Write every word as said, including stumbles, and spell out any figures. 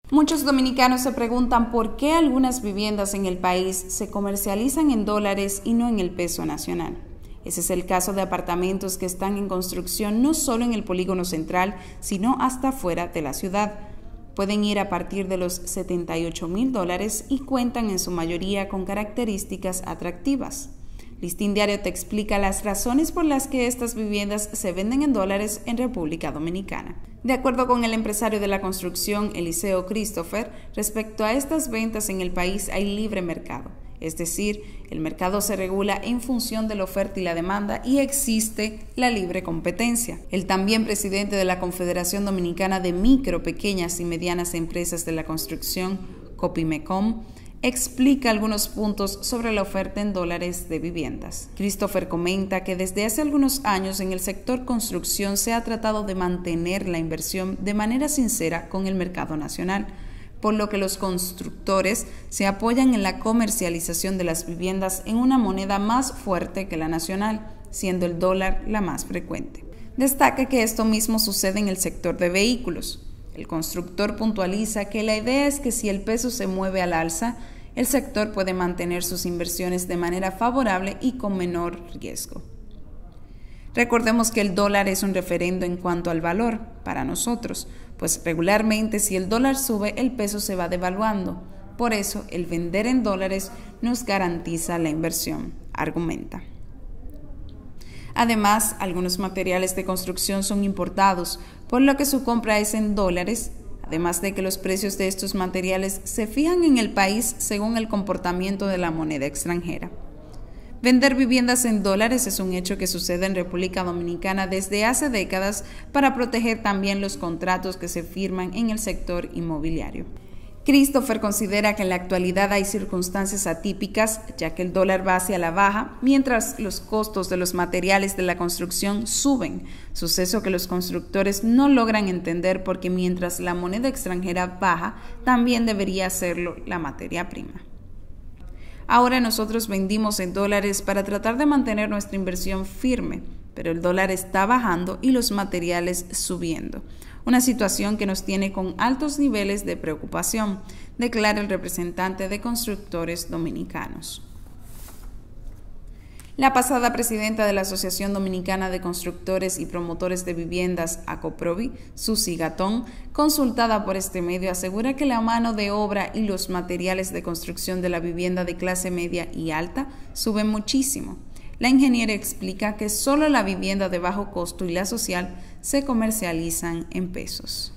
Muchos dominicanos se preguntan por qué algunas viviendas en el país se comercializan en dólares y no en el peso nacional. Ese es el caso de apartamentos que están en construcción no solo en el polígono central, sino hasta fuera de la ciudad. Pueden ir a partir de los setenta y ocho mil dólares y cuentan en su mayoría con características atractivas. Listín Diario te explica las razones por las que estas viviendas se venden en dólares en República Dominicana. De acuerdo con el empresario de la construcción, Eliseo Christopher, respecto a estas ventas en el país hay libre mercado. Es decir, el mercado se regula en función de la oferta y la demanda y existe la libre competencia. El también presidente de la Confederación Dominicana de Micro, Pequeñas y Medianas Empresas de la Construcción, Copimecom, explica algunos puntos sobre la oferta en dólares de viviendas. Christopher comenta que desde hace algunos años en el sector construcción se ha tratado de mantener la inversión de manera sincera con el mercado nacional, por lo que los constructores se apoyan en la comercialización de las viviendas en una moneda más fuerte que la nacional, siendo el dólar la más frecuente. Destaca que esto mismo sucede en el sector de vehículos. El constructor puntualiza que la idea es que si el peso se mueve al alza, el sector puede mantener sus inversiones de manera favorable y con menor riesgo. Recordemos que el dólar es un referendo en cuanto al valor para nosotros, pues regularmente si el dólar sube, el peso se va devaluando. Por eso, el vender en dólares nos garantiza la inversión, argumenta. Además, algunos materiales de construcción son importados, por lo que su compra es en dólares, además de que los precios de estos materiales se fijan en el país según el comportamiento de la moneda extranjera. Vender viviendas en dólares es un hecho que sucede en República Dominicana desde hace décadas para proteger también los contratos que se firman en el sector inmobiliario. Christopher considera que en la actualidad hay circunstancias atípicas, ya que el dólar va hacia la baja, mientras los costos de los materiales de la construcción suben, suceso que los constructores no logran entender porque mientras la moneda extranjera baja, también debería hacerlo la materia prima. Ahora nosotros vendimos en dólares para tratar de mantener nuestra inversión firme, pero el dólar está bajando y los materiales subiendo. Una situación que nos tiene con altos niveles de preocupación, declara el representante de constructores dominicanos. La pasada presidenta de la Asociación Dominicana de Constructores y Promotores de Viviendas, ACOPROVI, Susi Gatón, consultada por este medio, asegura que la mano de obra y los materiales de construcción de la vivienda de clase media y alta suben muchísimo. La ingeniera explica que solo la vivienda de bajo costo y la social se comercializan en pesos.